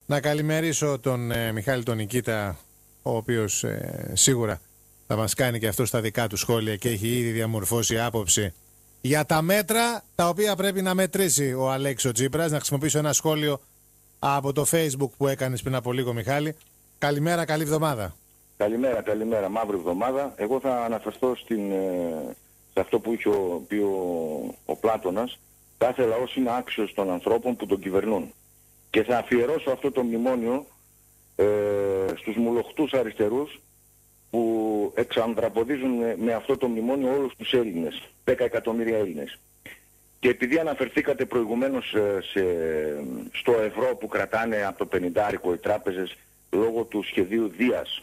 Να καλημερίσω τον Μιχάλη τον Νικήτα, ο οποίος σίγουρα θα μας κάνει και αυτό στα δικά του σχόλια και έχει ήδη διαμορφώσει άποψη για τα μέτρα τα οποία πρέπει να μετρήσει ο Αλέξης Τσίπρας. Να χρησιμοποιήσω ένα σχόλιο από το Facebook που έκανες πριν από λίγο, Μιχάλη. Καλημέρα, καλή εβδομάδα. Καλημέρα, μαύρη εβδομάδα. Εγώ θα αναφερθώ σε αυτό που είχε πει ο Πλάτωνας. Κάθε λαός είναι άξιος των ανθρώπων που τον κυβερνούν. Και θα αφιερώσω αυτό το μνημόνιο στους μουλοχτούς αριστερούς που εξανδραποδίζουν με αυτό το μνημόνιο όλους τους Έλληνες, 10 εκατομμύρια Έλληνες. Και επειδή αναφερθήκατε προηγουμένως στο ευρώ που κρατάνε από το 50 οι τράπεζες λόγω του σχεδίου Δίας.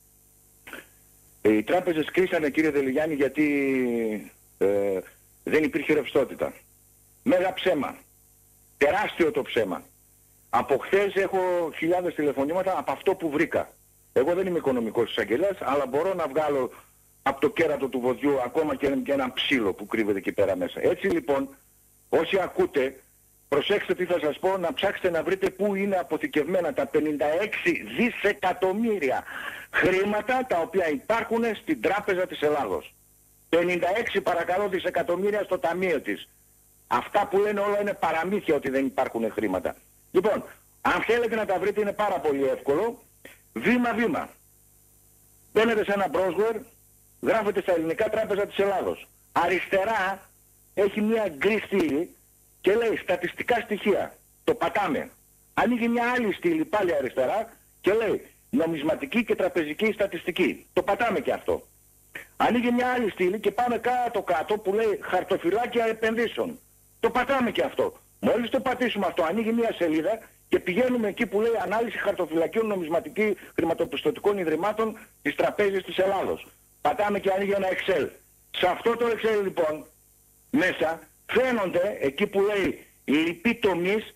Οι τράπεζες κρίσανε, κύριε Δελιγιάννη, γιατί δεν υπήρχε ρευστότητα. Μέγα ψέμα. Τεράστιο το ψέμα. Από χθες έχω χιλιάδες τηλεφωνήματα από αυτό που βρήκα. Εγώ δεν είμαι οικονομικός εισαγγελέας, αλλά μπορώ να βγάλω από το κέρατο του βοδιού ακόμα και ένα ψήλο που κρύβεται εκεί πέρα μέσα. Έτσι λοιπόν, όσοι ακούτε, προσέξτε τι θα σας πω, να ψάξετε να βρείτε πού είναι αποθηκευμένα τα 56 δισεκατομμύρια χρήματα τα οποία υπάρχουν στην Τράπεζα της Ελλάδος. 56 παρακαλώ δισεκατομμύρια στο ταμείο της. Αυτά που λένε όλα είναι παραμύθια ότι δεν υπάρχουν χρήματα. Λοιπόν, αν θέλετε να τα βρείτε είναι πάρα πολύ εύκολο. Βήμα-βήμα. Μπαίνετε σε ένα browser, γράφετε στα ελληνικά Τράπεζα της Ελλάδος. Αριστερά έχει μια γκρι στήλη και λέει στατιστικά στοιχεία. Το πατάμε. Ανοίγει μια άλλη στήλη πάλι αριστερά και λέει νομισματική και τραπεζική στατιστική. Το πατάμε και αυτό. Ανοίγει μια άλλη στήλη και πάμε κάτω-κάτω που λέει χαρτοφυλάκια επενδύσεων. Το πατάμε και αυτό. Μόλις το πατήσουμε αυτό, ανοίγει μια σελίδα και πηγαίνουμε εκεί που λέει ανάλυση χαρτοφυλακίων νομισματική χρηματοπιστωτικών ιδρυμάτων της Τραπέζης της Ελλάδος. Πατάμε και ανοίγει ένα Excel. Σε αυτό το Excel λοιπόν μέσα φαίνονται εκεί που λέει λυπή τομής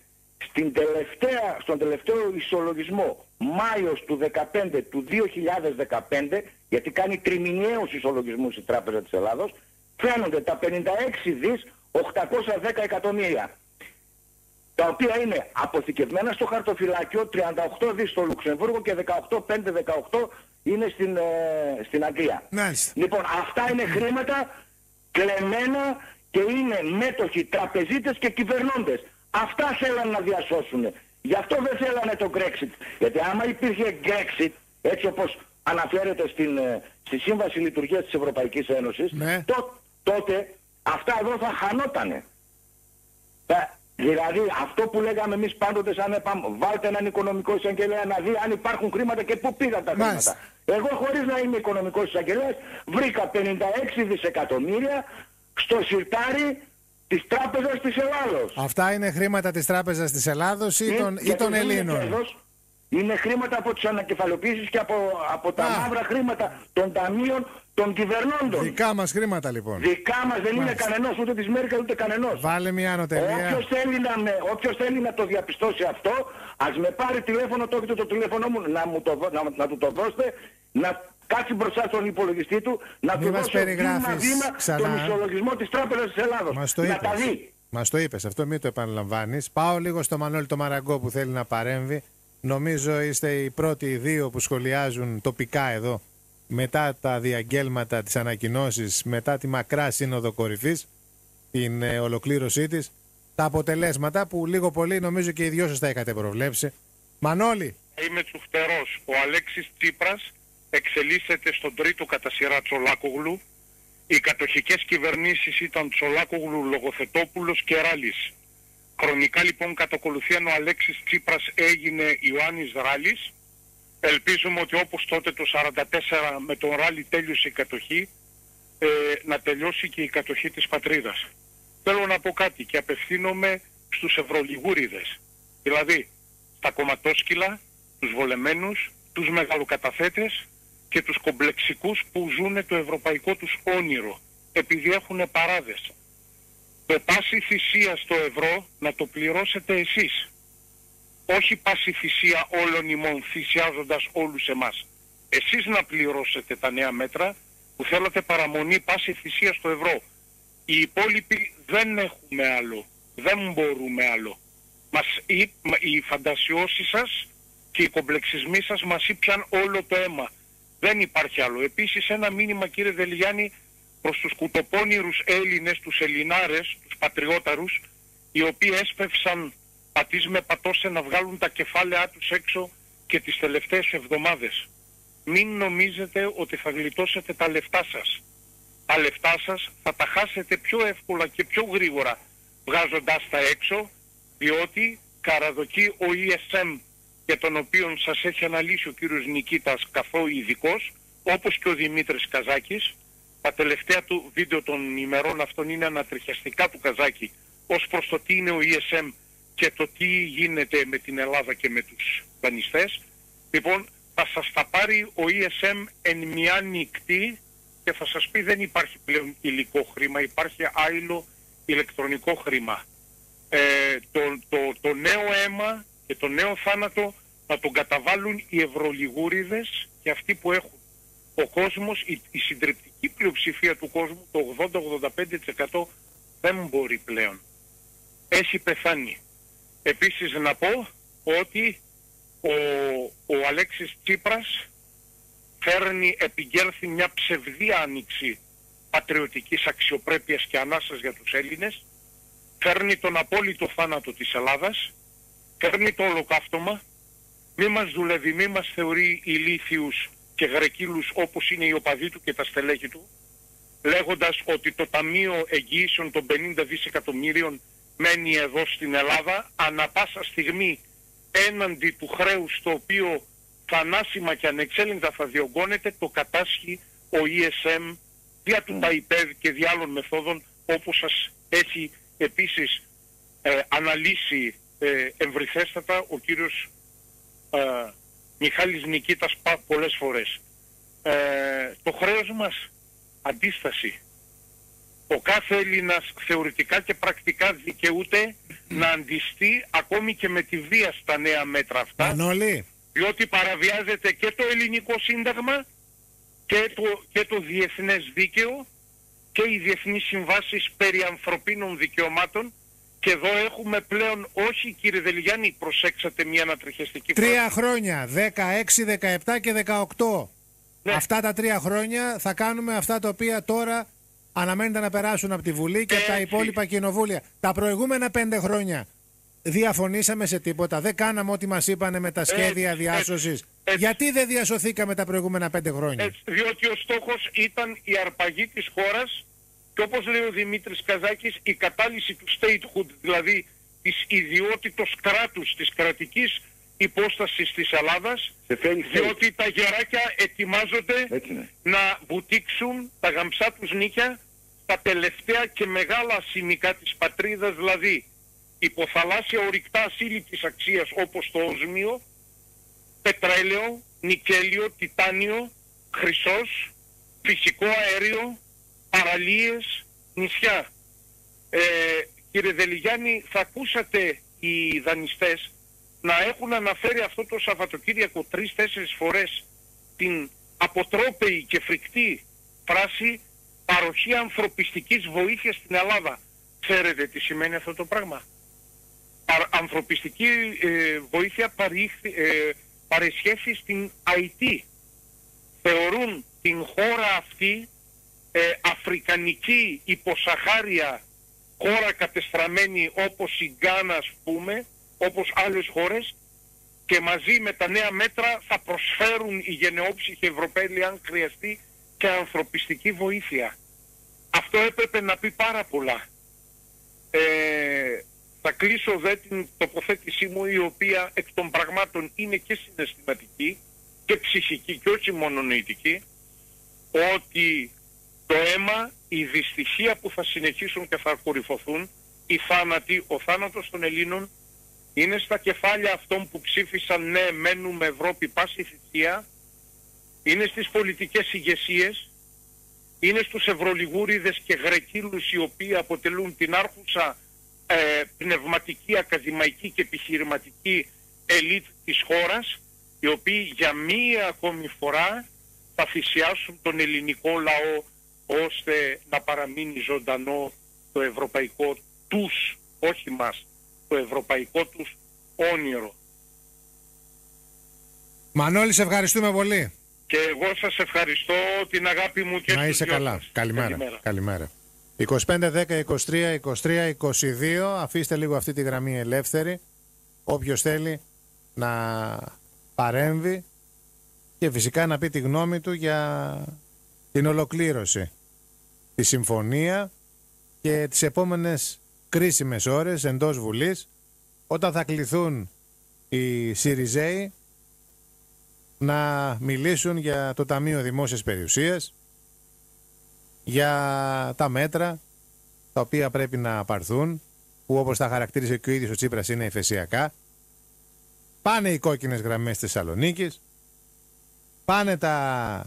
στον τελευταίο ισολογισμό Μάιος του 2015 του 2015, γιατί κάνει τριμηνιαίους ισολογισμούς η Τράπεζα της Ελλάδος, φαίνονται τα 56 δις 810 εκατομμύρια, τα οποία είναι αποθηκευμένα στο χαρτοφυλάκιο, 38 δις στο Λουξεμβούργο και 18 είναι στην Αγγλία. Nice. Λοιπόν, αυτά είναι χρήματα κλεμμένα και είναι μέτοχοι τραπεζίτες και κυβερνώντες. Αυτά θέλαν να διασώσουν. Γι' αυτό δεν θέλανε το Brexit. Γιατί άμα υπήρχε Brexit, έτσι όπως αναφέρεται στη Σύμβαση Λειτουργίας της Ευρωπαϊκής Ένωσης, ναι, τότε αυτά εδώ θα χανότανε. Δηλαδή αυτό που λέγαμε εμείς πάντοτε σαν βάλτε έναν οικονομικό εισαγγελέα να δει αν υπάρχουν χρήματα και πού πήγαν τα χρήματα. Εγώ χωρίς να είμαι οικονομικός εισαγγελέας βρήκα 56 δισεκατομμύρια στο σιρτάρι της Τράπεζας της Ελλάδος. Αυτά είναι χρήματα της Τράπεζας της Ελλάδος ή των Ελλήνων? Είναι χρήματα από τις ανακεφαλοποιήσεις και από τα μαύρα χρήματα των ταμείων των κυβερνώντων. Δικά μας χρήματα λοιπόν. Δικά μας δεν είναι κανενός, ούτε της Μέρκελ ούτε κανενός. Βάλε μια ανωτελεία. Όποιος θέλει να το διαπιστώσει αυτό, ας με πάρει τηλέφωνο, το έχετε το τηλέφωνο μου, να του το δώσετε, να κάτσει μπροστά στον υπολογιστή του, να του δώσει βήμα-βήμα τον ισολογισμό της Τράπεζας της Ελλάδος. Να τα δει. Μας το είπες, αυτό μην το επαναλαμβάνεις. Πάω λίγο στο Μανώλη το Μαραγκό που θέλει να παρέμβει. Νομίζω είστε οι πρώτοι δύο που σχολιάζουν τοπικά εδώ μετά τα διαγγέλματα, τις ανακοινώσεις, μετά τη μακρά σύνοδο κορυφής, την ολοκλήρωσή της, τα αποτελέσματα που λίγο πολύ νομίζω και οι δυο σας τα είχατε προβλέψει. Μανώλη. Είμαι τσουφτερός. Ο Αλέξης Τσίπρας εξελίσσεται στον τρίτο κατά σειρά Τσολάκογλου. Οι κατοχικές κυβερνήσεις ήταν Τσολάκογλου, Λογοθετόπουλος και Ράλης. Χρονικά λοιπόν κατ' ακολουθίαν ο Αλέξης Τσίπρας έγινε Ιωάννης Ράλης. Ελπίζουμε ότι όπως τότε το 1944 με τον Ράλη τέλειωσε η κατοχή, να τελειώσει και η κατοχή της πατρίδας. Θέλω να πω κάτι και απευθύνομαι στους ευρωλιγούριδες. Δηλαδή στα κομματόσκυλα, τους βολεμένους, τους μεγαλοκαταθέτες και τους κομπλεξικούς που ζουν το ευρωπαϊκό τους όνειρο, επειδή έχουν παράδες. Το πάση θυσία στο ευρώ να το πληρώσετε εσείς. Όχι πάση θυσία όλων ημών θυσιάζοντας όλους εμάς. Εσείς να πληρώσετε τα νέα μέτρα που θέλετε παραμονή πάση θυσία στο ευρώ. Οι υπόλοιποι δεν έχουμε άλλο. Δεν μπορούμε άλλο. Οι φαντασιώσεις σας και οι κομπλεξισμοί σας μας ήπιαν όλο το αίμα. Δεν υπάρχει άλλο. Επίσης ένα μήνυμα, κύριε Δελιγιάννη, προς τους κουτοπώνηρους Έλληνες, τους Ελληνάρες, τους πατριώταρους, οι οποίοι έσπευσαν πατής με πατώσε να βγάλουν τα κεφάλαιά τους έξω και τις τελευταίες εβδομάδες. Μην νομίζετε ότι θα γλιτώσετε τα λεφτά σας. Τα λεφτά σας θα τα χάσετε πιο εύκολα και πιο γρήγορα βγάζοντας τα έξω, διότι καραδοκεί ο ESM, για τον οποίο σας έχει αναλύσει ο κύριος Νικήτας καθόλου ειδικός, όπως και ο Δημήτρης Καζάκης. Τα τελευταία του βίντεο των ημερών αυτών είναι ανατριχιαστικά του Καζάκη ως προς το τι είναι ο ESM και το τι γίνεται με την Ελλάδα και με τους δανειστές. Λοιπόν, θα σας τα πάρει ο ESM εν μια νυχτή και θα σας πει δεν υπάρχει πλέον υλικό χρήμα, υπάρχει άειλο ηλεκτρονικό χρήμα. Το νέο αίμα και το νέο θάνατο θα τον καταβάλουν οι ευρωλιγούριδες και αυτοί που έχουν. Ο κόσμος, η συντριπτική πλειοψηφία του κόσμου, το 80-85% δεν μπορεί πλέον. Έχει πεθάνει. Επίσης να πω ότι ο Αλέξης Τσίπρας επικέρθη μια ψευδή άνοιξη πατριωτικής αξιοπρέπειας και ανάσας για τους Έλληνες, φέρνει τον απόλυτο θάνατο της Ελλάδας, φέρνει το ολοκαύτωμα, μη μας δουλεύει, μη μας θεωρεί ηλίθιους και γρεκύλους όπως είναι οι οπαδοί του και τα στελέχη του, λέγοντας ότι το Ταμείο Εγγυήσεων των 50 δισεκατομμύριων μένει εδώ στην Ελλάδα, ανα πάσα στιγμή έναντι του χρέους το οποίο θανάσιμα και ανεξέλεγκτα θα διωγγώνεται, το κατάσχει ο ESM δια του ΤΑΙΠΕΔ και δια άλλων μεθόδων, όπως σας έχει επίσης αναλύσει εμβριθέστατα ο κύριος Μιχάλης Νικήτας πολλές φορές. Το χρέος μας, αντίσταση. Ο κάθε Έλληνας θεωρητικά και πρακτικά δικαιούται να αντιστεί ακόμη και με τη βία στα νέα μέτρα αυτά. Μανώλη. Διότι παραβιάζεται και το ελληνικό σύνταγμα και το διεθνές δίκαιο και οι διεθνείς συμβάσεις περί ανθρωπίνων δικαιωμάτων. Και εδώ έχουμε πλέον, όχι κύριε Δελιγιάννη, προσέξατε μια ανατριχιαστική φράση. 3 χρόνια, 16, 17 και 18. Ναι. Αυτά τα 3 χρόνια θα κάνουμε αυτά τα οποία τώρα αναμένεται να περάσουν από τη Βουλή και τα υπόλοιπα κοινοβούλια. Τα προηγούμενα 5 χρόνια διαφωνήσαμε σε τίποτα. Δεν κάναμε ό,τι μας είπανε με τα σχέδια διάσωσης. Γιατί δεν διασωθήκαμε τα προηγούμενα 5 χρόνια? Διότι ο στόχος ήταν η αρπαγή της χώρας και όπως λέει ο Δημήτρης Καζάκης, η κατάλυση του statehood, δηλαδή της ιδιότητος κράτους, της κρατικής υπόστασης της Ελλάδας, διότι τα γεράκια ετοιμάζονται να βουτήξουν τα γαμψά τους νύχια στα τελευταία και μεγάλα σημικά της πατρίδας, δηλαδή υποθαλάσσια ορυκτά ασύλληπτης αξίας όπως το οσμίο, πετρέλαιο, νικέλιο, τιτάνιο, χρυσός, φυσικό αέριο, παραλίες, νησιά. Κύριε Δελιγιάννη, θα ακούσατε οι δανειστές να έχουν αναφέρει αυτό το Σαββατοκύριακο 3-4 φορές την αποτρόπαιη και φρικτή φράση παροχή ανθρωπιστικής βοήθειας στην Ελλάδα. Ξέρετε τι σημαίνει αυτό το πράγμα? Ανθρωπιστική βοήθεια παρεσχέθη στην IT. Θεωρούν την χώρα αυτή αφρικανική υποσαχάρια χώρα κατεστραμμένη όπως η Γκάνα, ας πούμε, όπως άλλες χώρες, και μαζί με τα νέα μέτρα θα προσφέρουν οι γενναιόψυχοι Ευρωπαίοι αν χρειαστεί και ανθρωπιστική βοήθεια. Αυτό έπρεπε να πει πάρα πολλά. Θα κλείσω την τοποθέτησή μου, η οποία εκ των πραγμάτων είναι και συναισθηματική και ψυχική και όχι μόνο νοητική, ότι το αίμα, η δυστυχία που θα συνεχίσουν και θα κορυφωθούν, οι θάνατοι, ο θάνατος των Ελλήνων είναι στα κεφάλια αυτών που ψήφισαν ναι, μένουμε Ευρώπη πάση θυσία, είναι στις πολιτικές ηγεσίες, είναι στους ευρωλιγούριδες και γρεκύλους οι οποίοι αποτελούν την άρχουσα πνευματική, ακαδημαϊκή και επιχειρηματική ελίτ της χώρας, οι οποίοι για μία ακόμη φορά θα θυσιάσουν τον ελληνικό λαό ώστε να παραμείνει ζωντανό το ευρωπαϊκό τους, όχι μας, το ευρωπαϊκό τους όνειρο. Μανώλη, σε ευχαριστούμε πολύ. Και εγώ σας ευχαριστώ, την αγάπη μου και να είσαι καλά. Σας. Καλημέρα. 25-10-23-23-22. Αφήστε λίγο αυτή τη γραμμή ελεύθερη. Όποιος θέλει να παρέμβει και φυσικά να πει τη γνώμη του για την ολοκλήρωση, τη συμφωνία και τις επόμενες κρίσιμες ώρες εντός Βουλής, όταν θα κληθούν οι Συριζέοι να μιλήσουν για το Ταμείο Δημόσιας Περιουσίας, για τα μέτρα τα οποία πρέπει να πάρθουν, που όπως τα χαρακτήρισε και ο ίδιος ο Τσίπρας είναι εφεσιακά. Πάνε οι κόκκινες γραμμές της Θεσσαλονίκης, πάνε τα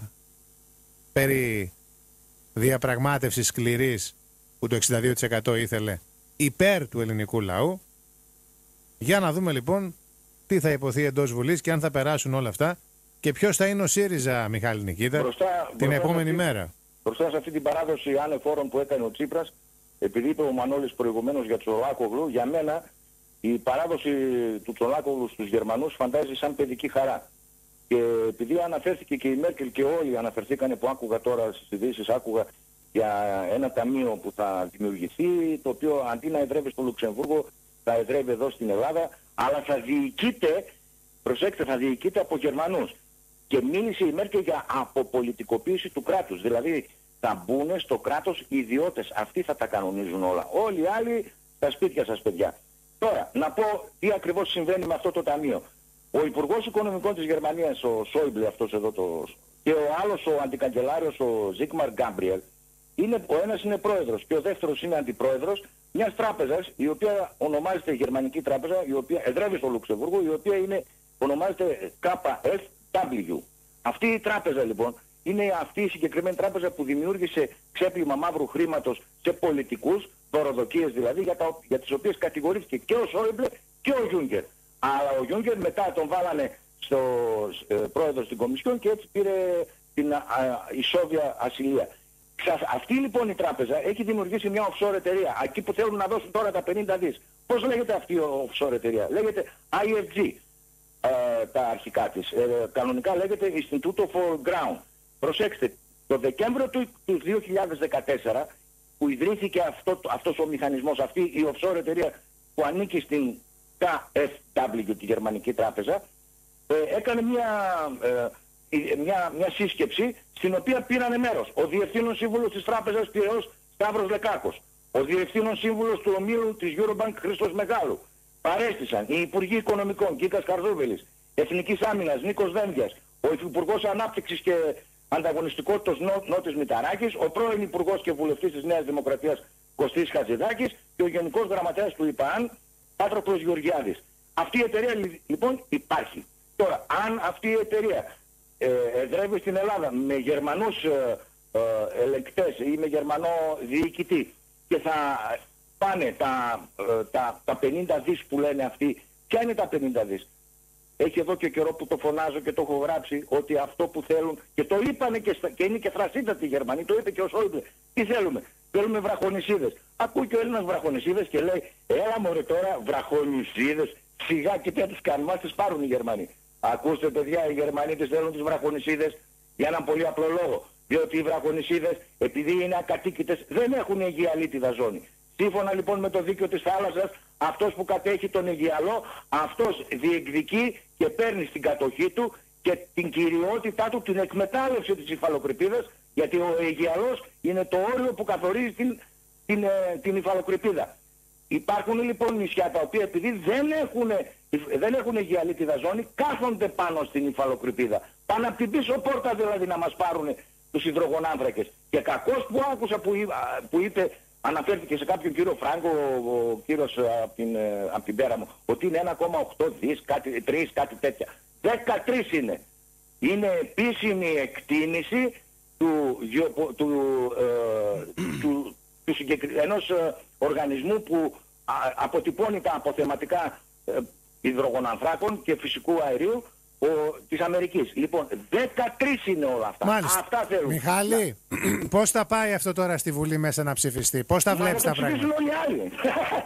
περί διαπραγμάτευσης σκληρής που το 62% ήθελε υπέρ του ελληνικού λαού. Για να δούμε λοιπόν τι θα υποθεί εντός Βουλής και αν θα περάσουν όλα αυτά και ποιος θα είναι ο ΣΥΡΙΖΑ, Μιχάλη Νικήτα, την επόμενη μέρα. Μπροστά σε αυτή την παράδοση ανεφόρων που έκανε ο Τσίπρας, επειδή είπε ο Μανώλης προηγουμένως για Τσολάκογλου, για μένα η παράδοση του Τσολάκογλου στους Γερμανούς φαντάζει σαν παιδική χαρά. Και επειδή αναφέρθηκε και η Μέρκελ και όλοι αναφερθήκανε, που άκουγα τώρα στις ειδήσεις, άκουγα για ένα ταμείο που θα δημιουργηθεί, το οποίο αντί να εδρεύει στο Λουξεμβούργο θα εδρεύει εδώ στην Ελλάδα, αλλά θα διοικείται, προσέξτε, θα διοικείται από Γερμανούς. Και μίλησε η Μέρκελ για αποπολιτικοποίηση του κράτους. Δηλαδή θα μπουν στο κράτος οι ιδιώτες. Αυτοί θα τα κανονίζουν όλα. Όλοι οι άλλοι στα σπίτια σας, παιδιά. Τώρα, να πω τι ακριβώς συμβαίνει με αυτό το ταμείο. Ο Υπουργός Οικονομικών της Γερμανίας, ο Σόιμπλε, αυτός εδώ και ο άλλος, ο αντικαγκελάριος, ο Ζίγμαρ Γκάμπριελ, ο ένας είναι πρόεδρος και ο δεύτερος είναι αντιπρόεδρος μιας τράπεζας, η οποία ονομάζεται Γερμανική Τράπεζα, η οποία εδρεύει στο Λουξεμβούργο, η οποία ονομάζεται KfW. Αυτή η τράπεζα λοιπόν είναι αυτή η συγκεκριμένη τράπεζα που δημιούργησε ξέπλυμα μαύρου χρήματος σε πολιτικούς, δωροδοκίες δηλαδή, για τις οποίες κατηγορήθηκε και ο Σόιμπλε και ο Γιούγκερ. Αλλά ο Γιούγκερ μετά τον βάλανε στο πρόεδρο στην Κομισιόν και έτσι πήρε την ισόβια ασυλία. Αυτή λοιπόν η τράπεζα έχει δημιουργήσει μια offshore εταιρεία, εκεί που θέλουν να δώσουν τώρα τα 50 δις. Πώς λέγεται αυτή η offshore εταιρεία? Λέγεται IFG. Τα αρχικά της. Κανονικά λέγεται Instituto for Ground. Προσέξτε, το Δεκέμβριο του 2014 που ιδρύθηκε αυτός ο μηχανισμός, αυτή η offshore εταιρεία που ανήκει στην KfW, τη Γερμανική Τράπεζα, έκανε μια σύσκεψη στην οποία πήρανε μέρος ο Διευθύνων Σύμβουλος της Τράπεζας Πειραιώς Σταύρος Λεκάκος, ο Διευθύνων Σύμβουλος του Ομίλου της Eurobank Χρήστος Μεγάλου. Παρέστησαν οι Υπουργοί Οικονομικών Κίκας Καρδούβελης, Εθνικής Άμυνας Νίκος Δένδιας, ο Υπουργός Ανάπτυξης και Ανταγωνιστικότητας Νότης Μηταράκης, ο πρώην Υπουργός και Βουλευτής της Νέας Δημοκρατίας Κωστής Χατζηδάκης και ο Γενικός Γραμματέας του ΙΠΑΑΝ Πάτροπλος Γεωργιάδης. Αυτή η εταιρεία λοιπόν υπάρχει. Τώρα, αν αυτή η εταιρεία εδρεύει στην Ελλάδα με Γερμανούς ελεγκτές ή με Γερμανό διοικητή και θα πάνε τα 50 δις που λένε αυτοί, ποια είναι τα 50 δις? Έχει εδώ και καιρό που το φωνάζω και το έχω γράψει ότι αυτό που θέλουν, και το είπανε και είναι και θρασίτατοι οι Γερμανοί, το είπε και ο Σόιμπλε, τι θέλουμε? Θέλουμε βραχονισίδες. Ακούει και ο Έλληνας βραχονισίδες και λέει, έλα μωρέ τώρα βραχονισίδες, σιγά και τι τους κάνουν, μας τις πάρουν οι Γερμανοί. Ακούστε παιδιά, οι Γερμανοί τις θέλουν τις βραχονισίδες για έναν πολύ απλό λόγο. Διότι οι βραχονισίδες, επειδή είναι ακατοίκητες, δεν έχουν αιγιαλίτιδα ζώνη. Σύμφωνα λοιπόν με το δίκαιο της θάλασσας, αυτός που κατέχει τον Αιγιαλό, αυτός διεκδικεί και παίρνει στην κατοχή του και την κυριότητά του, την εκμετάλλευση της υφαλοκρηπίδας, γιατί ο Αιγιαλός είναι το όριο που καθορίζει την υφαλοκρηπίδα. Υπάρχουν λοιπόν νησιά τα οποία επειδή δεν έχουν αιγιαλίτιδα ζώνη, κάθονται πάνω στην υφαλοκρηπίδα. Πάνε από την πίσω πόρτα δηλαδή να μας πάρουν τους υδρογονάνθρακες. Και κακός που άκουσα που είπε, αναφέρθηκε σε κάποιον κύριο Φράγκο, ο κύριος από την πέρα μου, ότι είναι 1,8 δις, κάτι τέτοια. 13 είναι. Είναι επίσημη εκτίμηση ενός οργανισμού που αποτυπώνει τα αποθεματικά υδρογονανθράκων και φυσικού αερίου της Αμερικής. Λοιπόν, 13 είναι όλα αυτά. Μάλιστα. Αυτά θέλουν. Μιχάλη, πώς θα πάει αυτό τώρα στη Βουλή μέσα να ψηφιστεί? Πώς τα βλέπεις τα πράγματα? Ψηφίσουν όλοι οι άλλοι.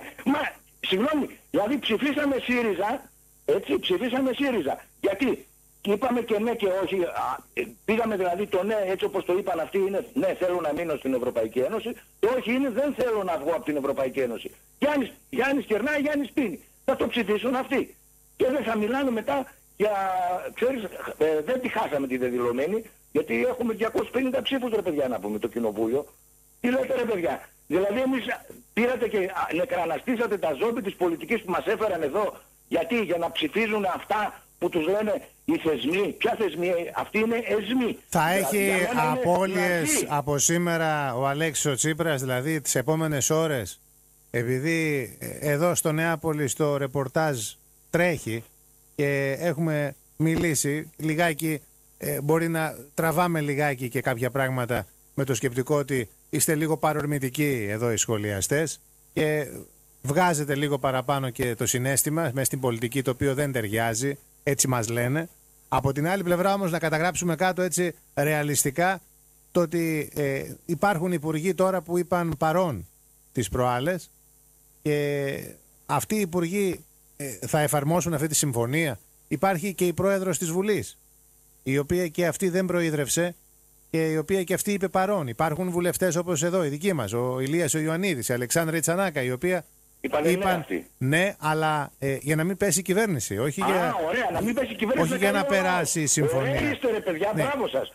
Συγγνώμη, δηλαδή ψηφίσαμε ΣΥΡΙΖΑ, έτσι, ψηφίσαμε ΣΥΡΙΖΑ. Γιατί Και είπαμε και ναι και όχι. Πήγαμε δηλαδή το ναι, έτσι όπως το είπαν αυτοί, είναι ναι, θέλω να μείνω στην Ευρωπαϊκή Ένωση. Το όχι είναι δεν θέλω να βγω από την Ευρωπαϊκή Ένωση. Γιάννης κερνάει, Γιάννης πίνει. Θα το ψηφίσουν αυτοί. Και δεν θα μιλάνε μετά για, ξέρεις, δεν τη χάσαμε τη δεδηλωμένη, γιατί έχουμε 250 ψήφους ρε παιδιά να πούμε το κοινοβούλιο. Τι λέτε ρε παιδιά. Δηλαδή εμείς πήρατε και νεκραναστήσατε τα ζόμπι της πολιτικής που μας έφεραν εδώ. Γιατί, για να ψηφίζουν αυτά που τους λένε οι θεσμοί. Ποια θεσμοί, αυτοί είναι εσμοί. Θα έχει απώλειες από σήμερα ο Αλέξης ο Τσίπρας, δηλαδή τις επόμενες ώρες, επειδή εδώ στο Νεάπολη στο ρεπορτάζ τρέχει και έχουμε μιλήσει λιγάκι, μπορεί να τραβάμε λιγάκι και κάποια πράγματα με το σκεπτικό ότι είστε λίγο παρορμητικοί εδώ οι σχολιαστές και βγάζετε λίγο παραπάνω και το συναίσθημα μέσα στην πολιτική, το οποίο δεν ταιριάζει, έτσι μας λένε. Από την άλλη πλευρά όμως να καταγράψουμε κάτω έτσι ρεαλιστικά το ότι υπάρχουν υπουργοί τώρα που είπαν παρόν τις προάλλες και αυτοί οι υπουργοί θα εφαρμόσουν αυτή τη συμφωνία. Υπάρχει και η πρόεδρος της Βουλής, η οποία και αυτή δεν προείδρευσε και η οποία και αυτή είπε παρόν. Υπάρχουν βουλευτές όπως εδώ οι δικοί μας, ο Ηλίας ο Ιωαννίδης, η Αλεξάνδρα Τσανάκα, η οποία είπαν ναι, αλλά για να μην πέσει η κυβέρνηση. Όχι για, ωραία, να μην πέσει η κυβέρνηση. Όχι για να περάσει η συμφωνία. Είστε ρε παιδιά, ναι. Μπράβο σας.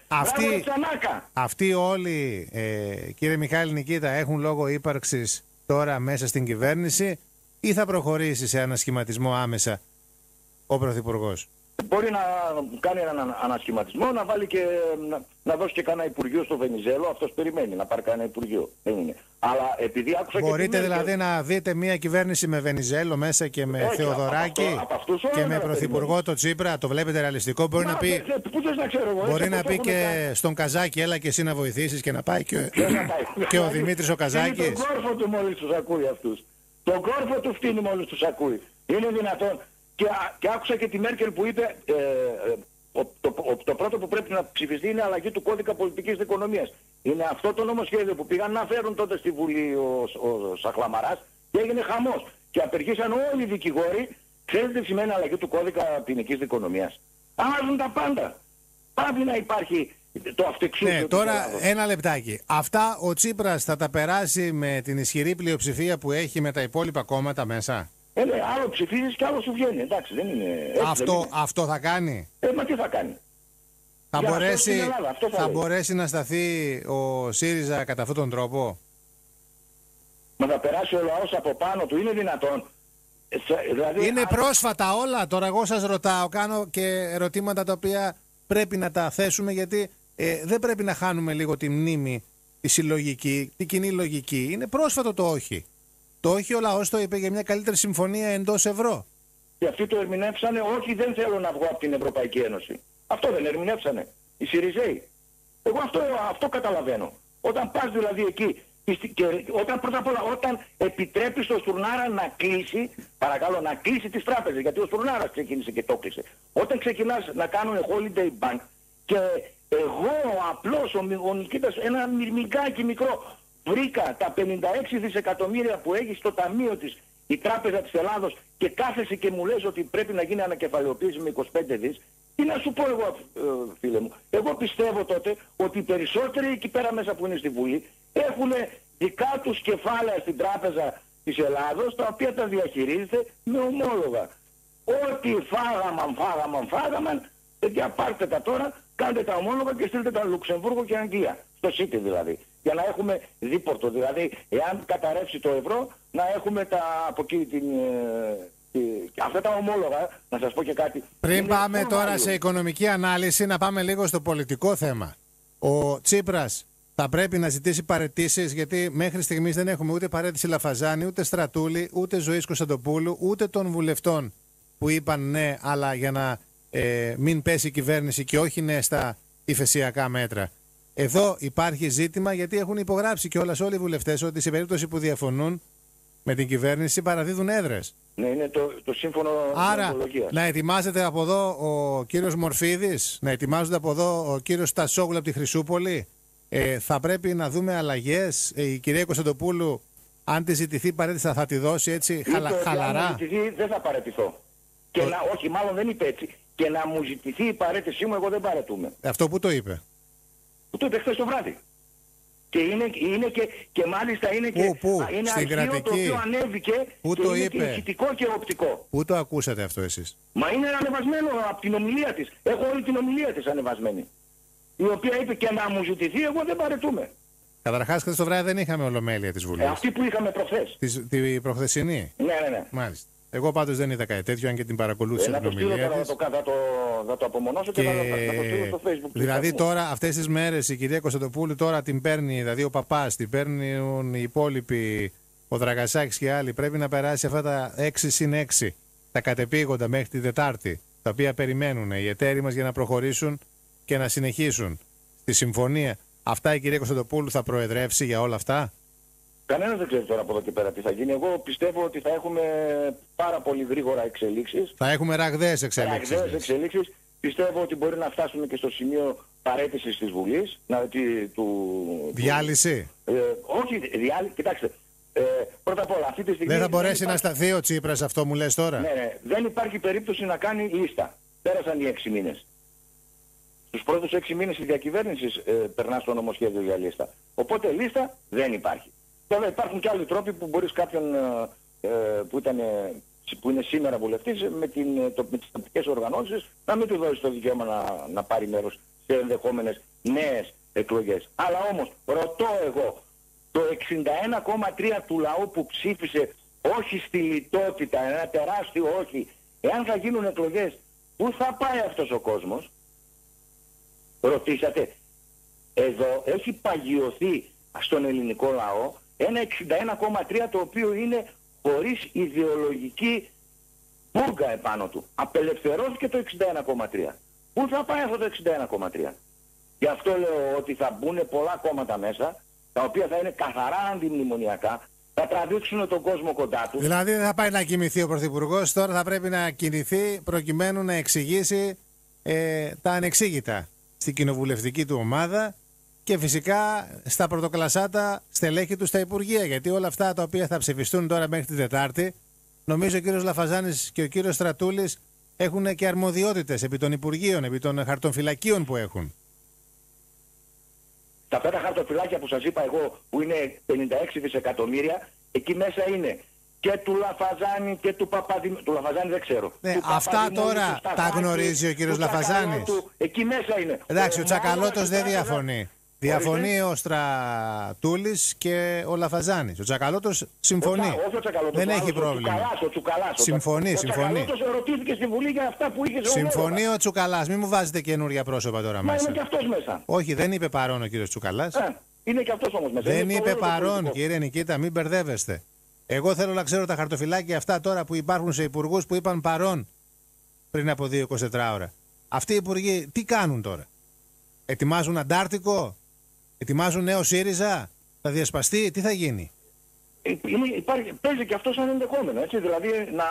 Αυτοί όλοι, κύριε Μιχάλη Νικήτα, έχουν λόγο ύπαρξης τώρα μέσα στην κυβέρνηση ή θα προχωρήσει σε ανασχηματισμό άμεσα ο Πρωθυπουργός? Μπορεί να κάνει έναν ανασχηματισμό, να βάλει και να δώσει και κανένα υπουργείο στο Βενιζέλο. Αυτός περιμένει να πάρει κανένα υπουργείο. Δεν είναι. Αλλά επειδή άκουσα. Μπορείτε δηλαδή να δείτε μια κυβέρνηση με Βενιζέλο μέσα και με Θεοδωράκη και με πρωθυπουργό το Τσίπρα? Το βλέπετε ρεαλιστικό? Μπορεί να πει. Μπορεί να πει και στον Καζάκη, έλα και εσύ να βοηθήσεις, και να πάει και ο Δημήτρης ο Καζάκης. Τον κόρφο του μόλις τους ακούει αυτούς. Τον κόρφο του φτύνει μόλις τους ακούει. Είναι δυνατόν? Και άκουσα και τη Μέρκελ που είπε το πρώτο που πρέπει να ψηφιστεί είναι αλλαγή του κώδικα πολιτικής δικονομίας. Είναι αυτό το νομοσχέδιο που πήγαν να φέρουν τότε στη Βουλή ο Σαχλαμαράς και έγινε χαμός. Και απεργήσαν όλοι οι δικηγόροι. Ξέρετε τι σημαίνει αλλαγή του κώδικα ποινικής δικονομίας? Αλλάζουν τα πάντα. Πάβει να υπάρχει το αυτεξούδιο. Ναι, τώρα ένα λεπτάκι. Αυτά ο Τσίπρας θα τα περάσει με την ισχυρή πλειοψηφία που έχει με τα υπόλοιπα κόμματα μέσα? Άλλο ψηφίζεις και άλλο σου βγαίνει. Εντάξει, δεν είναι. Αυτό θα κάνει? Μα τι θα κάνει? Θα μπορέσει να σταθεί ο ΣΥΡΙΖΑ κατά αυτόν τον τρόπο? Μα θα περάσει ο λαός από πάνω του? Είναι δυνατόν? Δηλαδή, είναι πρόσφατα όλα. Τώρα εγώ σας ρωτάω, κάνω και ερωτήματα τα οποία πρέπει να τα θέσουμε, γιατί δεν πρέπει να χάνουμε λίγο τη μνήμη, τη συλλογική, τη κοινή λογική. Είναι πρόσφατο το όχι. Το όχι ο λαός το είπε για μια καλύτερη συμφωνία εντός ευρώ. Και αυτοί το ερμηνεύσανε, όχι δεν θέλω να βγω από την Ευρωπαϊκή Ένωση. Αυτό δεν ερμηνεύσανε οι ΣΥΡΙΖΕΙ? Εγώ αυτό καταλαβαίνω. Όταν πας δηλαδή εκεί, και πρώτα απ' όλα όταν επιτρέπεις στον Στουρνάρα να κλείσει, παρακαλώ, να κλείσει τις τράπεζες, γιατί ο Στουρνάρας ξεκίνησε και το κλείσε. Όταν ξεκινάς να κάνουν holiday bank και εγώ απλώς ο Νικήτας ένα μυρμηγκάκι μικρό βρήκα τα 56 δισεκατομμύρια που έχει στο ταμείο της η Τράπεζα της Ελλάδος και κάθεσαι και μου λες ότι πρέπει να γίνει ανακεφαλαιοποίηση με 25 δις. Τι να σου πω εγώ, φίλε μου? Εγώ πιστεύω τότε ότι οι περισσότεροι εκεί πέρα μέσα που είναι στη Βουλή έχουν δικά τους κεφάλαια στην Τράπεζα της Ελλάδος, τα οποία τα διαχειρίζεται με ομόλογα. Ό,τι φάγαμαν, παιδιά πάρτε τα τώρα, κάντε τα ομόλογα και στείλτε τα Λουξεμβούργο και Αγγλία. Στο City δηλαδή. Για να έχουμε δίπορτο. Δηλαδή, εάν καταρρεύσει το ευρώ, να έχουμε από εκεί αυτά τα ομόλογα. Να σας πω και κάτι. Πριν πάμε τώρα σε οικονομική ανάλυση, να πάμε λίγο στο πολιτικό θέμα. Ο Τσίπρας θα πρέπει να ζητήσει παραιτήσεις, γιατί μέχρι στιγμής δεν έχουμε ούτε παραίτηση Λαφαζάνη, ούτε Στρατούλη, ούτε Ζωής Κωνσταντοπούλου, ούτε των βουλευτών που είπαν ναι, αλλά για να μην πέσει η κυβέρνηση και όχι ναι στα υφεσιακά μέτρα. Εδώ υπάρχει ζήτημα, γιατί έχουν υπογράψει κιόλας όλοι οι βουλευτές ότι σε περίπτωση που διαφωνούν με την κυβέρνηση παραδίδουν έδρες. Ναι, είναι το σύμφωνο. Άρα να ετοιμάζεται από εδώ ο κύριος Μορφίδης, να ετοιμάζονται από εδώ ο κύριος Στασόγλου από τη Χρυσούπολη. Θα πρέπει να δούμε αλλαγές. Η κυρία Κωνσταντοπούλου, αν τη ζητηθεί παρέτηση, θα τη δώσει έτσι χαλαρά? Αν ζητηθεί δεν θα παραιτηθώ. Και όχι, μάλλον δεν είπε έτσι. και να μου ζητηθεί η παρέτησή μου, εγώ δεν παρετούμε. Αυτό που το είπε. Που το είπε χθες το βράδυ. Και είναι και μάλιστα είναι και είναι αρχείο το οποίο ανέβηκε πού και το είναι είπε? και ηχητικό και οπτικό. Πού το ακούσατε αυτό εσείς? Μα είναι ανεβασμένο από την ομιλία της. Έχω όλη την ομιλία της ανεβασμένη. Η οποία είπε και να μου ζητηθεί, εγώ δεν παρετούμε. Καταρχάς, χθες το βράδυ δεν είχαμε ολομέλεια της Βουλής. Αυτή που είχαμε προχθές. Τη προχθεσινή. Ναι. Μάλιστα. Εγώ πάντως δεν είδα κάτι τέτοιο, αν και την παρακολούθησα την ομιλία της. Θα το απομονώσω και θα το στείλω στο Facebook. Δηλαδή τώρα αυτές τις μέρες η κυρία Κωνσταντοπούλου τώρα την παίρνει, δηλαδή ο Παπάς, την παίρνουν οι υπόλοιποι, ο Δραγασάκης και άλλοι. Πρέπει να περάσει αυτά τα 6+6, τα κατεπήγοντα μέχρι την Τετάρτη, τα οποία περιμένουν οι εταίροι μας για να προχωρήσουν και να συνεχίσουν στη συμφωνία. Αυτά η κυρία Κωνσταντοπούλου θα προεδρεύσει για όλα αυτά? Κανένας δεν ξέρει τώρα από εδώ και πέρα τι θα γίνει. Εγώ πιστεύω ότι θα έχουμε πάρα πολύ γρήγορα εξελίξεις. Θα έχουμε ραγδαίες εξελίξεις. Πιστεύω ότι μπορεί να φτάσουμε και στο σημείο παραίτησης της Βουλής. Διάλυση. Όχι, διάλυση. Κοιτάξτε. Πρώτα απ' όλα, αυτή τη στιγμή... Δεν θα μπορέσει να σταθεί ο Τσίπρας, αυτό μου λες τώρα? Ναι. Δεν υπάρχει περίπτωση να κάνει λίστα. Πέρασαν οι 6 μήνες. Στους πρώτους 6 μήνες της διακυβέρνησης περνά στο νομοσχέδιο για λίστα. Οπότε λίστα δεν υπάρχει. Βέβαια υπάρχουν και άλλοι τρόποι που μπορείς κάποιον που είναι σήμερα βουλευτής με τις τοπικές οργανώσεις να μην του δώσεις το δικαίωμα να πάρει μέρος σε ενδεχόμενες νέες εκλογές. Αλλά όμως ρωτώ εγώ, το 61,3 του λαού που ψήφισε όχι στη λιτότητα, ένα τεράστιο όχι, εάν θα γίνουν εκλογές, πού θα πάει αυτός ο κόσμος? Ρωτήσατε? Εδώ έχει παγιωθεί στον ελληνικό λαό ένα 61,3 το οποίο είναι χωρίς ιδεολογική μπούργα επάνω του. Απελευθερώθηκε το 61,3. Πού θα πάει αυτό το 61,3? Γι' αυτό λέω ότι θα μπουν πολλά κόμματα μέσα, τα οποία θα είναι καθαρά αντιμνημονιακά, θα τραβήξουν τον κόσμο κοντά του. Δηλαδή δεν θα πάει να κοιμηθεί ο Πρωθυπουργός, τώρα θα πρέπει να κινηθεί προκειμένου να εξηγήσει τα ανεξήγητα στην κοινοβουλευτική του ομάδα και φυσικά στα πρωτοκλασσάτα στελέχη του στα Υπουργεία. Γιατί όλα αυτά τα οποία θα ψηφιστούν τώρα μέχρι την Τετάρτη, νομίζω ο κύριος Λαφαζάνης και ο κύριος Στρατούλης έχουν και αρμοδιότητες επί των Υπουργείων, επί των χαρτοφυλακίων που έχουν. Τα 5 χαρτοφυλάκια που σας είπα εγώ, που είναι 56 δισεκατομμύρια, εκεί μέσα είναι και του Λαφαζάνη και του Παπαδημητρίου. Του Λαφαζάνη δεν ξέρω. Ναι, αυτά τώρα τα γνωρίζει ο κύριος Λαφαζάνης. Εκεί μέσα είναι. Εντάξει, ο Τσακαλώτος δεν διαφωνεί. Διαφωνεί ο Στρατούλης και ο Λαφαζάνης. Ο Τσακαλώτος συμφωνεί. Όχι ο Τσακαλώτος, δεν έχει πρόβλημα. Ο Τσουκαλάς. Συμφωνεί. Ο Τσακαλώτος ερωτήθηκε στη Βουλή για αυτά που είχε σε συμφωνεί ο Τσουκαλάς. Μην μου βάζετε καινούρια πρόσωπα τώρα μέσα. Μα είναι και αυτός μέσα. Όχι, δεν είπε παρόν ο κύριος Τσουκαλάς. Είναι και αυτός όμως μέσα. Δεν είπε παρόν, κύριε Νικήτα, μην μπερδεύεστε. Εγώ θέλω να ξέρω τα χαρτοφυλάκια αυτά τώρα που υπάρχουν σε υπουργούς που είπαν παρόν πριν από 2-24 ώρα. Αυτοί οι υπουργοί τι κάνουν τώρα? Ετοιμάζουν Αντάρτικο? Ετοιμάζουν νέο ΣΥΡΙΖΑ? Θα διασπαστεί? Τι θα γίνει? Παίζει και αυτό σαν ενδεχόμενο. Έτσι, δηλαδή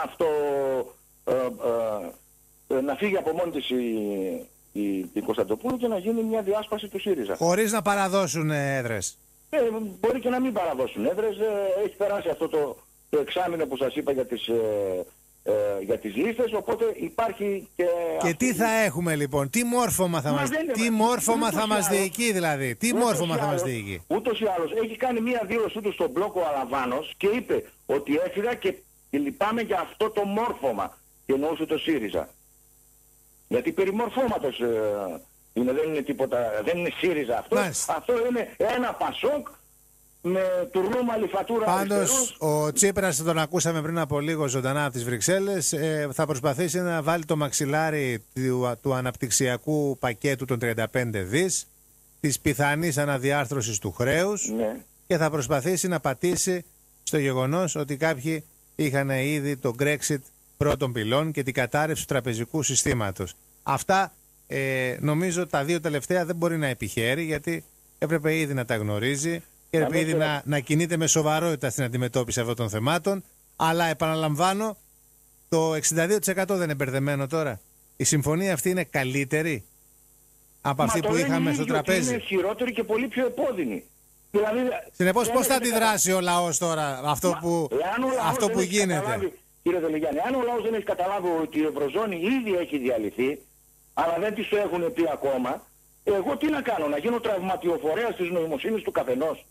να φύγει από μόνη της η Κωνσταντοπούλου και να γίνει μια διάσπαση του ΣΥΡΙΖΑ. Χωρίς να παραδώσουν έδρες. Μπορεί και να μην παραδώσουν έδρες. Έχει περάσει αυτό το εξάμηνο που σας είπα για τις λίστες, οπότε υπάρχει και... Και τι θα έχουμε λοιπόν? Τι μόρφωμα θα μας διοικεί δηλαδή? Τι μόρφωμα θα μας διοικεί? Ούτως ή άλλως έχει κάνει μία δήλωσή του στον μπλόκο Αλαβάνος και είπε ότι έφυγα και λυπάμαι για αυτό το μόρφωμα, και εννοούσε το ΣΥΡΙΖΑ. Γιατί περί μορφώματος δεν είναι τίποτα, δεν είναι ΣΥΡΙΖΑ αυτό. Αυτό είναι ένα ΠΑΣΟΚ με τουρνούμα λιφατούρα. Πάντως ο Τσίπρας, τον ακούσαμε πριν από λίγο ζωντανά από τις Βρυξέλλες, θα προσπαθήσει να βάλει το μαξιλάρι του αναπτυξιακού πακέτου των 35 δις, της πιθανής αναδιάρθρωσης του χρέους, ναι, και θα προσπαθήσει να πατήσει στο γεγονός ότι κάποιοι είχαν ήδη το Brexit πρώτων πυλών και την κατάρρευση του τραπεζικού συστήματος. Αυτά νομίζω τα δύο τελευταία δεν μπορεί να επιχαίρει, γιατί έπρεπε ήδη να τα γνωρίζει και έπρεπε ήδη να κινείται με σοβαρότητα στην αντιμετώπιση αυτών των θεμάτων. Αλλά επαναλαμβάνω, το 62% δεν είναι μπερδεμένο τώρα. Η συμφωνία αυτή είναι καλύτερη από αυτή που είχαμε στο τραπέζι. Είναι χειρότερη και πολύ πιο επώδυνη. Δηλαδή, συνεπώς πώς θα αντιδράσει ο λαός τώρα αυτό που γίνεται? κύριε Δελεγιάννη, αν ο λαός δεν έχει καταλάβει ότι η Ευρωζώνη ήδη έχει διαλυθεί, αλλά δεν της το έχουν πει ακόμα, εγώ τι να κάνω, να γίνω τραυματιοφορέας της νοημοσύνης του καθενός?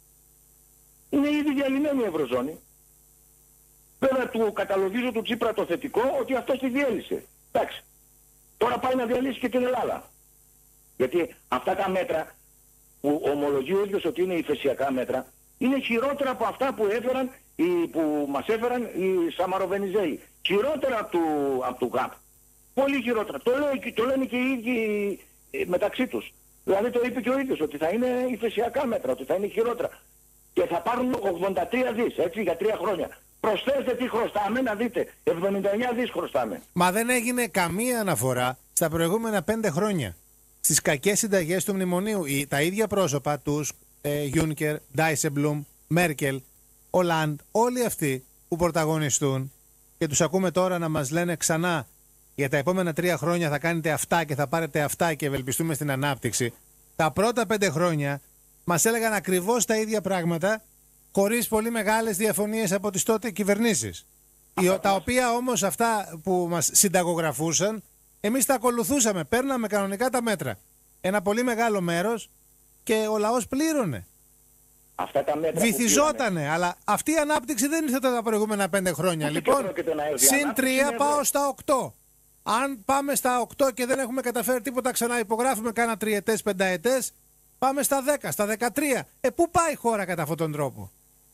Είναι ήδη διαλυμένη η Ευρωζώνη. Βέβαια του καταλογίζω του Τσίπρα το θετικό ότι αυτός τη διέλυσε. Εντάξει. Τώρα πάει να διαλύσει και την Ελλάδα. Γιατί αυτά τα μέτρα που ομολογεί ο ίδιος ότι είναι υφεσιακά μέτρα, είναι χειρότερα από αυτά που μας έφεραν οι Σαμαροβενιζέλοι. Χειρότερα από του ΓΑΠ. Πολύ χειρότερα. Το λένε και οι ίδιοι μεταξύ τους. Δηλαδή το είπε και ο ίδιος ότι θα είναι υφεσιακά μέτρα, ότι θα είναι χειρότερα. Και θα πάρουν 83 δις, έτσι, για 3 χρόνια. Προσθέστε τι χρωστάμε, να δείτε. 79 δις χρωστάμε. Μα δεν έγινε καμία αναφορά στα προηγούμενα 5 χρόνια στις κακές συνταγές του μνημονίου. Τα ίδια πρόσωπα, τους Γιούνκερ, Ντάισεμπλουμ, Μέρκελ, Ολάντ, όλοι αυτοί που πρωταγωνιστούν και τους ακούμε τώρα να μας λένε ξανά για τα επόμενα 3 χρόνια θα κάνετε αυτά και θα πάρετε αυτά και ευελπιστούμε στην ανάπτυξη. Τα πρώτα 5 χρόνια μας έλεγαν ακριβώς τα ίδια πράγματα, χωρίς πολύ μεγάλες διαφωνίες από τις τότε κυβερνήσεις. Τα οποία όμως αυτά που μας συνταγογραφούσαν, εμείς τα ακολουθούσαμε, παίρναμε κανονικά τα μέτρα. Ένα πολύ μεγάλο μέρος και ο λαός πλήρωνε. Αυτά τα μέτρα βυθιζότανε, αλλά αυτή η ανάπτυξη δεν ήρθε τα προηγούμενα 5 χρόνια. Λοιπόν, συν 3 πάω στα 8. Αν πάμε στα 8 και δεν έχουμε καταφέρει τίποτα, ξανά υπογράφουμε κάνα 3ετές, 5ετές, πάμε στα 10, στα 13. Πού πάει η χώρα κατά αυτόν τον τρόπο?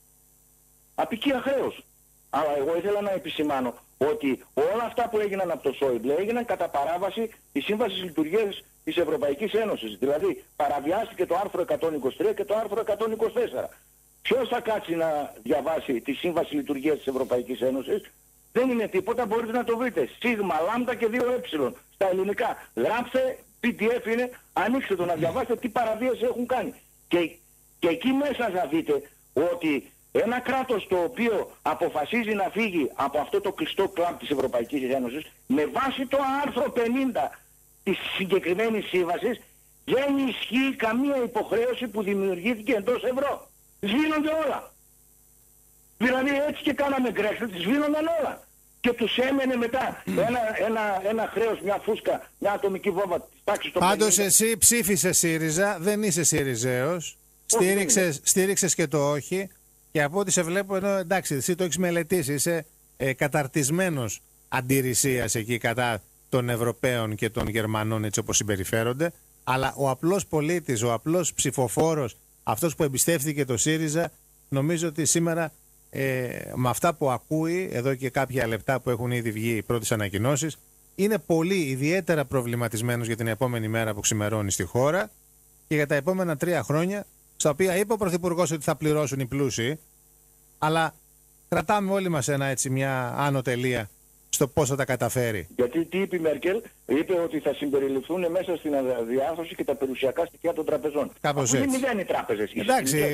Απικία χρέος. Αλλά εγώ ήθελα να επισημάνω ότι όλα αυτά που έγιναν από το Σόιμπλε έγιναν κατά παράβαση της Σύμβασης Λειτουργίας της Ευρωπαϊκής Ένωσης. Δηλαδή παραβιάστηκε το άρθρο 123 και το άρθρο 124. Ποιος θα κάτσει να διαβάσει τη Σύμβαση Λειτουργίας της Ευρωπαϊκής Ένωσης? Δεν είναι τίποτα, μπορείτε να το βρείτε. Σίγμα, λάμδα και 2 στα ελληνικά. Γράψτε, PDF είναι, ανοίξτε το να διαβάσετε τι παραβίαση έχουν κάνει. Και εκεί μέσα θα δείτε ότι ένα κράτος το οποίο αποφασίζει να φύγει από αυτό το κλειστό κλαμπ της Ευρωπαϊκής Ένωσης με βάση το άρθρο 50 της συγκεκριμένης σύμβασης δεν ισχύει καμία υποχρέωση που δημιουργήθηκε εντός ευρώ. Σβήνονται όλα. Δηλαδή έτσι και κάναμε Brexit, σβήνονταν όλα. Και τους έμενε μετά ένα χρέος, μια φούσκα, μια ατομική βόμβα της τάξης των 50. Πάντως εσύ ψήφισες ΣΥΡΙΖΑ, δεν είσαι ΣΥΡΙΖΑΕΟς, στήριξες και το όχι. Και από ό,τι σε βλέπω, ενώ εντάξει, εσύ το έχεις μελετήσει, είσαι καταρτισμένος αντιρρησίας εκεί κατά των Ευρωπαίων και των Γερμανών, έτσι όπως συμπεριφέρονται. Αλλά ο απλός πολίτης, ο απλός ψηφοφόρος, αυτός που εμπιστεύτηκε το ΣΥΡΙΖΑ, νομίζω ότι σήμερα με αυτά που ακούει, εδώ και κάποια λεπτά που έχουν ήδη βγει οι πρώτες ανακοινώσεις, είναι πολύ ιδιαίτερα προβληματισμένος για την επόμενη μέρα που ξημερώνει στη χώρα και για τα επόμενα 3 χρόνια. Στα οποία είπε ο Πρωθυπουργός ότι θα πληρώσουν οι πλούσιοι, αλλά κρατάμε όλοι μας μια άνω τελεία στο πώς θα τα καταφέρει. Γιατί τι είπε η Μέρκελ? Είπε ότι θα συμπεριληφθούν μέσα στην διάρθρωση και τα περιουσιακά στοιχεία των τραπεζών. Κάπως έτσι. Είναι μηδέν οι τράπεζες. Εντάξει,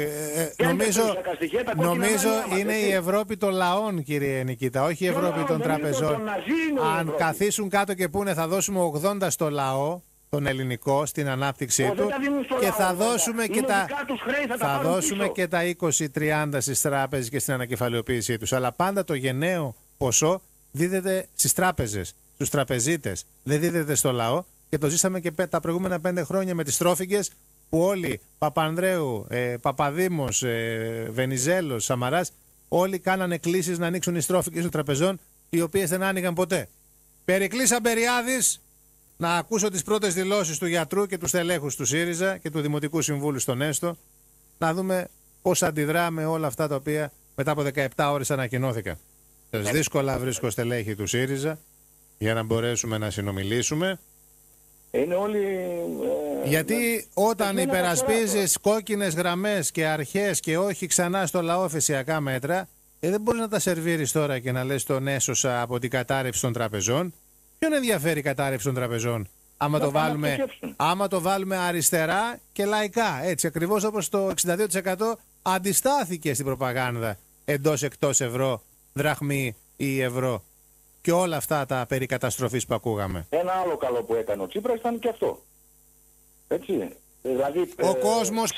νομίζω είναι η Ευρώπη των λαών, κύριε Νικήτα, όχι η Ευρώπη των τραπεζών. Αν καθίσουν κάτω και πούνε θα δώσουμε 80 στο λαό, τον ελληνικό, στην ανάπτυξή του, και θα δώσουμε και τα 20-30 στις τράπεζες και στην ανακεφαλαιοποίησή τους. Αλλά πάντα το γενναίο ποσό δίδεται στις τράπεζες, στους τραπεζίτες, δεν δίδεται στο λαό. Και το ζήσαμε και τα προηγούμενα 5 χρόνια με τις τρόφιγγες, που όλοι, Παπανδρέου, Παπαδήμος, Βενιζέλος, Σαμαράς, όλοι κάνανε κλήσεις να ανοίξουν οι στρόφιγγες των τραπεζών, οι οποίες δεν άνοιγαν ποτέ. Περικλής Αμπεριάδης, να ακούσω τις πρώτες δηλώσεις του γιατρού και του στελέχους του ΣΥΡΙΖΑ και του Δημοτικού Συμβούλου στον ΕΣΤΟ, να δούμε πώς αντιδρά με όλα αυτά τα οποία μετά από 17 ώρες ανακοινώθηκαν. Δύσκολα βρίσκω στελέχη του ΣΥΡΙΖΑ για να μπορέσουμε να συνομιλήσουμε. Είναι όλοι... Γιατί όταν υπερασπίζεις κόκκινες γραμμές και αρχές και όχι ξανά στο λαό εφεσιακά μέτρα, δεν μπορείς να τα σερβίρεις τώρα και να λες τον έσωσα από την κατάρρευση των τραπεζών. Ποιον ενδιαφέρει η κατάρρευση των τραπεζών, άμα το βάλουμε αριστερά και λαϊκά, έτσι ακριβώς όπως το 62% αντιστάθηκε στην προπαγάνδα εντός εκτός ευρώ, δραχμή ή ευρώ και όλα αυτά τα περί καταστροφής που ακούγαμε. Ένα άλλο καλό που έκανε ο Τσίπρας ήταν και αυτό. Έτσι. Δηλαδή,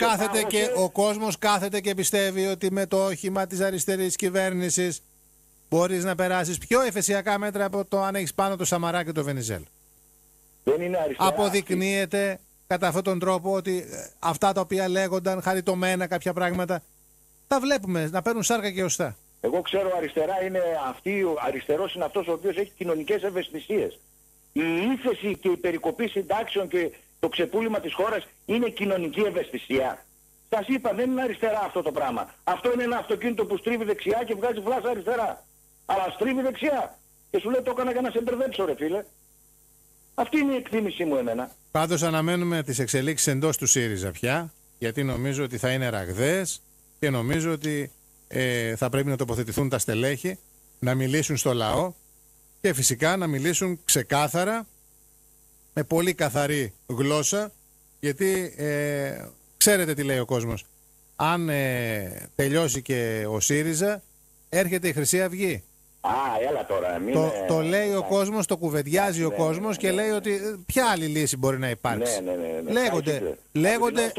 ο κόσμος κάθεται και πιστεύει ότι με το όχημα της αριστερής κυβέρνησης μπορείς να περάσεις πιο εφεσιακά μέτρα από το αν έχεις πάνω το Σαμαρά και το Βενιζέλο. Δεν είναι αριστερά. Αποδεικνύεται κατά αυτόν τον τρόπο ότι αυτά τα οποία λέγονταν, χαριτωμένα κάποια πράγματα, τα βλέπουμε να παίρνουν σάρκα και οστά. Εγώ ξέρω αριστερά είναι αυτή, ο αριστερός είναι αυτός ο οποίος έχει κοινωνικές ευαισθησίες. Η ύφεση και η περικοπή συντάξεων και το ξεπούλημα της χώρας είναι κοινωνική ευαισθησία. Σας είπα, δεν είναι αριστερά αυτό το πράγμα. Αυτό είναι ένα αυτοκίνητο που στρίβει δεξιά και βγάζει φλάσσα αριστερά. Αλλά στρίβει δεξιά. Και σου λέει το έκανα για να σε μπερδέψω ρε φίλε. Αυτή είναι η εκτίμησή μου εμένα. Πάντως αναμένουμε τις εξελίξεις εντός του ΣΥΡΙΖΑ πια, γιατί νομίζω ότι θα είναι ραγδαίες και νομίζω ότι θα πρέπει να τοποθετηθούν τα στελέχη, να μιλήσουν στο λαό και φυσικά να μιλήσουν ξεκάθαρα, με πολύ καθαρή γλώσσα, γιατί ξέρετε τι λέει ο κόσμος. Αν τελειώσει και ο ΣΥΡΙΖΑ, έρχεται η Χρυσή Αυγή. Έλα τώρα. Το λέει ο κόσμος, το κουβεντιάζει ο κόσμος και λέει ότι ποια άλλη λύση μπορεί να υπάρξει. Λέγονται.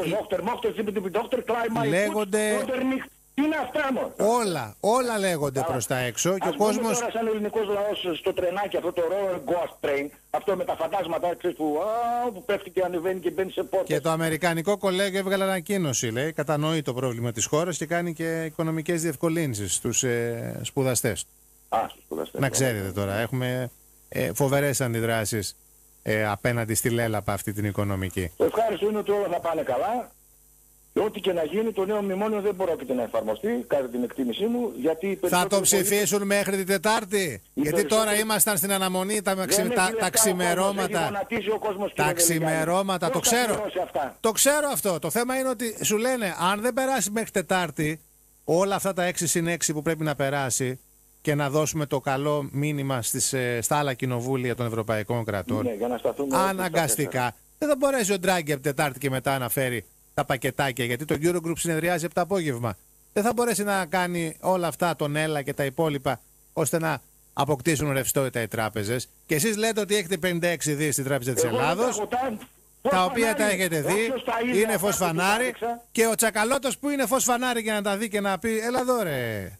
Τι είναι αυτά μόνο. Όλα λέγονται προς τα έξω και ο κόσμος. Τώρα σαν ελληνικός λαός στο τρενάκι αυτό το roller ghost train, αυτό με τα φαντάσματα που πέφτει και ανεβαίνει και μπαίνει σε πόρτες. Και το Αμερικανικό Κολέγιο έβγαλε ανακοίνωση, λέει, κατανοεί το πρόβλημα της χώρας και κάνει και οικονομικές διευκολύνσεις στους σπουδαστές. Να ξέρετε τώρα, έχουμε φοβερές αντιδράσεις απέναντι στη λέλαπα αυτή την οικονομική. Το ευχάριστο είναι ότι όλα θα πάνε καλά. Ό,τι και να γίνει, το νέο μνημόνιο δεν πρόκειται να εφαρμοστεί, κατά την εκτίμησή μου, γιατί θα το ψηφίσουν μέχρι την Τετάρτη. Γιατί τώρα ήμασταν στην αναμονή, τα ξημερώματα. Τα ξημερώματα, το ξέρω. Το ξέρω αυτό. Το θέμα είναι ότι σου λένε, αν δεν περάσει μέχρι Τετάρτη, όλα αυτά τα 6+6 που πρέπει να περάσει και να δώσουμε το καλό μήνυμα στα άλλα κοινοβούλια των ευρωπαϊκών κρατών, αναγκαστικά δεν θα μπορέσει ο Ντράγκη από Τετάρτη και μετά να φέρει τα πακετάκια, γιατί το Eurogroup συνεδριάζει από το απόγευμα. Δεν θα μπορέσει να κάνει όλα αυτά, τον ΕΛΑ και τα υπόλοιπα, ώστε να αποκτήσουν ρευστότητα οι τράπεζες. Και εσείς λέτε ότι έχετε 56 δις στην Τράπεζα της Ελλάδος, τα οποία τα έχετε δει, είναι φως φανάρι, και ο Τσακαλώτος που είναι φως φανάρι για να τα δει και να πει, έλα εδώ ρε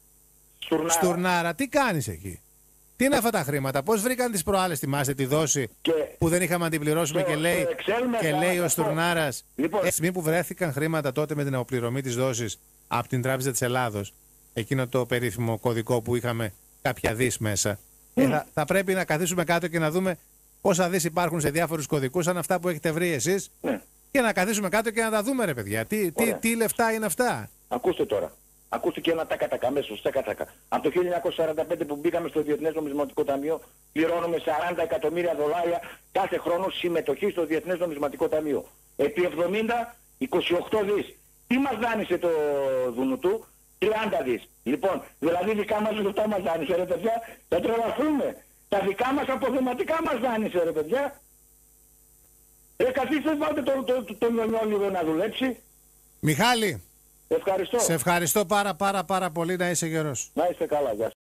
Στουρνάρα, τι κάνεις εκεί. Τι είναι αυτά τα χρήματα, πώς βρήκαν τις προάλλες, θυμάστε τη δόση που δεν είχαμε αντιπληρώσουμε και λέει ο Στουρνάρας, τη στιγμή που βρέθηκαν χρήματα τότε με την αποπληρωμή της δόσης από την Τράπεζα της Ελλάδος, εκείνο το περίφημο κωδικό που είχαμε κάποια δις μέσα, θα πρέπει να καθίσουμε κάτω και να δούμε πόσα δις υπάρχουν σε διάφορους κωδικούς, σαν αυτά που έχετε βρει εσείς, και να καθίσουμε κάτω και να τα δούμε ρε παιδιά, τι λεφτά είναι αυτά. Ακούστε τώρα. Ακούστηκε ένα τάκα αμέσως, τάκα. Από το 1945 που μπήκαμε στο Διεθνές Νομισματικό Ταμείο, πληρώνουμε $40 εκατομμύρια κάθε χρόνο συμμετοχή στο Διεθνές Νομισματικό Ταμείο. Επί 70, 28 δις. Τι μας δάνεισε το Δουνουτού? 30 δις. Λοιπόν, δηλαδή δικά μας λεφτά μας δάνεισε ρε παιδιά, θα τρελαθούμε. Τα δικά μας αποθεματικά μας δάνεισε ρε παιδιά. Καθίστε βάλτε το νιονιόλιδο να δουλέψει. Μιχάλη, ευχαριστώ. σε ευχαριστώ πάρα πολύ, να είσαι γερός. Να είστε καλά, γεια σας.